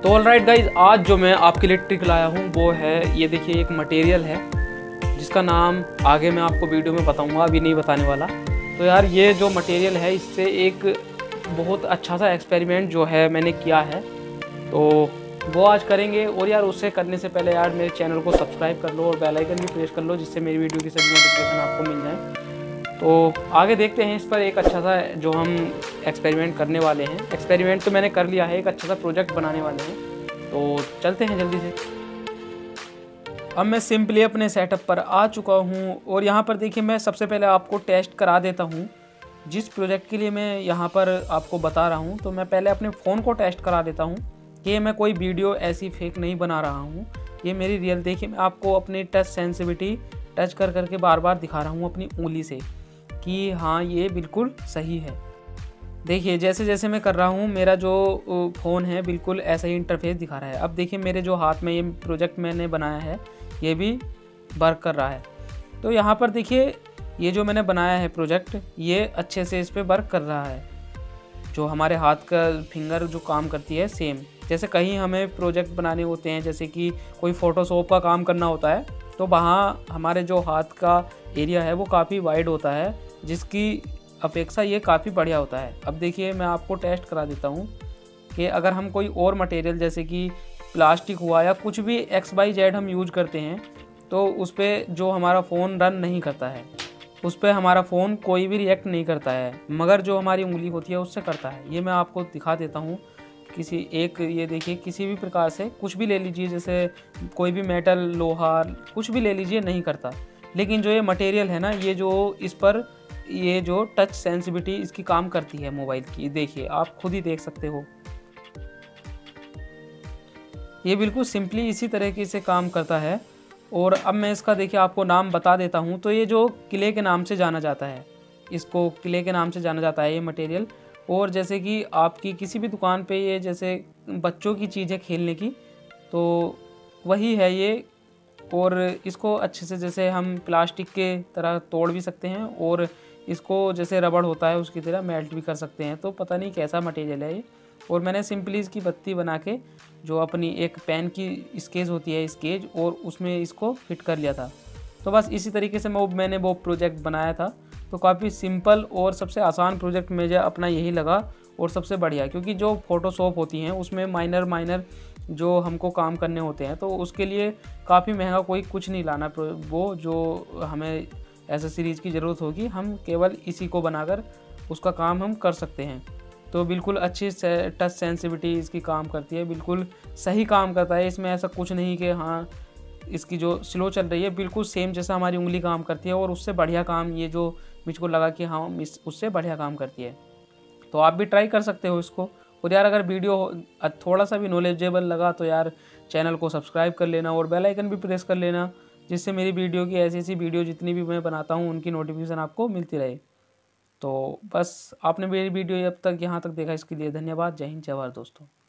तो alright guys, आज जो मैं आपके लिए ट्रिक लाया हूँ वो है, ये देखिए एक मटेरियल है जिसका नाम आगे मैं आपको वीडियो में बताऊँगा, अभी नहीं बताने वाला। तो यार ये जो मटेरियल है इससे एक बहुत अच्छा सा एक्सपेरिमेंट जो है मैंने किया है, तो वो आज करेंगे। और यार उससे करने से पहले यार मेरे चैनल को सब्सक्राइब कर लो और बेल आइकन भी प्रेस कर लो, जिससे मेरी वीडियो की सभी नोटिफिकेशन आपको मिल जाए। तो आगे देखते हैं इस पर एक अच्छा सा जो हम एक्सपेरिमेंट करने वाले हैं। एक्सपेरिमेंट तो मैंने कर लिया है, एक अच्छा सा प्रोजेक्ट बनाने वाले हैं, तो चलते हैं जल्दी से। अब मैं सिंपली अपने सेटअप पर आ चुका हूँ और यहाँ पर देखिए मैं सबसे पहले आपको टेस्ट करा देता हूँ जिस प्रोजेक्ट के लिए मैं यहाँ पर आपको बता रहा हूँ। तो मैं पहले अपने फ़ोन को टेस्ट करा देता हूँ कि ये मैं कोई वीडियो ऐसी फेक नहीं बना रहा हूँ, ये मेरी रियल। देखिए मैं आपको अपनी टच सेंसिटिविटी टच कर करके बार बार दिखा रहा हूँ अपनी उंगली से कि हाँ ये बिल्कुल सही है। देखिए जैसे जैसे मैं कर रहा हूँ मेरा जो फ़ोन है बिल्कुल ऐसा ही इंटरफेस दिखा रहा है। अब देखिए मेरे जो हाथ में ये प्रोजेक्ट मैंने बनाया है ये भी वर्क कर रहा है। तो यहाँ पर देखिए ये जो मैंने बनाया है प्रोजेक्ट, ये अच्छे से इस पर वर्क कर रहा है। जो हमारे हाथ का फिंगर जो काम करती है सेम, जैसे कहीं हमें प्रोजेक्ट बनाने होते हैं, जैसे कि कोई फ़ोटोशॉप का काम करना होता है, तो वहाँ हमारे जो हाथ का एरिया है वो काफ़ी वाइड होता है, जिसकी अपेक्षा ये काफ़ी बढ़िया होता है। अब देखिए मैं आपको टेस्ट करा देता हूँ कि अगर हम कोई और मटेरियल जैसे कि प्लास्टिक हुआ या कुछ भी XYZ हम यूज करते हैं, तो उस पर जो हमारा फ़ोन रन नहीं करता है, उस पर हमारा फ़ोन कोई भी रिएक्ट नहीं करता है, मगर जो हमारी उंगली होती है उससे करता है। ये मैं आपको दिखा देता हूँ किसी एक, ये देखिए किसी भी प्रकार से कुछ भी ले लीजिए, जैसे कोई भी मेटल लोहा कुछ भी ले लीजिए, नहीं करता। लेकिन जो ये मटेरियल है ना, ये जो इस पर ये जो टच सेंसिटिविटी इसकी काम करती है मोबाइल की, देखिए आप खुद ही देख सकते हो, ये बिल्कुल सिंपली इसी तरीके से काम करता है। और अब मैं इसका देखिए आपको नाम बता देता हूँ। तो ये जो क्ले के नाम से जाना जाता है, इसको क्ले के नाम से जाना जाता है ये मटेरियल। और जैसे कि आपकी किसी भी दुकान पे ये जैसे बच्चों की चीज़ है खेलने की, तो वही है ये। और इसको अच्छे से जैसे हम प्लास्टिक के तरह तोड़ भी सकते हैं और इसको जैसे रबड़ होता है उसकी तरह मेल्ट भी कर सकते हैं। तो पता नहीं कैसा मटेरियल है ये। और मैंने सिंपली इसकी बत्ती बना के जो अपनी एक पेन की स्केच होती है स्केच, और उसमें इसको फिट कर लिया था। तो बस इसी तरीके से मैंने वो प्रोजेक्ट बनाया था। तो काफ़ी सिंपल और सबसे आसान प्रोजेक्ट मुझे अपना यही लगा और सबसे बढ़िया, क्योंकि जो फ़ोटोशॉप होती हैं उसमें माइनर जो हमको काम करने होते हैं, तो उसके लिए काफ़ी महंगा कोई कुछ नहीं लाना, वो जो हमें एसेसरीज़ की ज़रूरत होगी, हम केवल इसी को बनाकर उसका काम हम कर सकते हैं। तो बिल्कुल अच्छी टच सेंसिटिविटी इसकी काम करती है, बिल्कुल सही काम करता है। इसमें ऐसा कुछ नहीं कि हाँ इसकी जो स्लो चल रही है, बिल्कुल सेम जैसा हमारी उंगली काम करती है और उससे बढ़िया काम ये जो मुझको लगा कि हाँ उससे बढ़िया काम करती है। तो आप भी ट्राई कर सकते हो इसको। और यार अगर वीडियो थोड़ा सा भी नॉलेजेबल लगा तो यार चैनल को सब्सक्राइब कर लेना और बेल आइकन भी प्रेस कर लेना, जिससे मेरी वीडियो की ऐसी वीडियो जितनी भी मैं बनाता हूँ उनकी नोटिफिकेशन आपको मिलती रहे। तो बस आपने मेरी वीडियो अब तक यहाँ तक देखा, इसके लिए धन्यवाद। जय हिंद, जय भारत दोस्तों।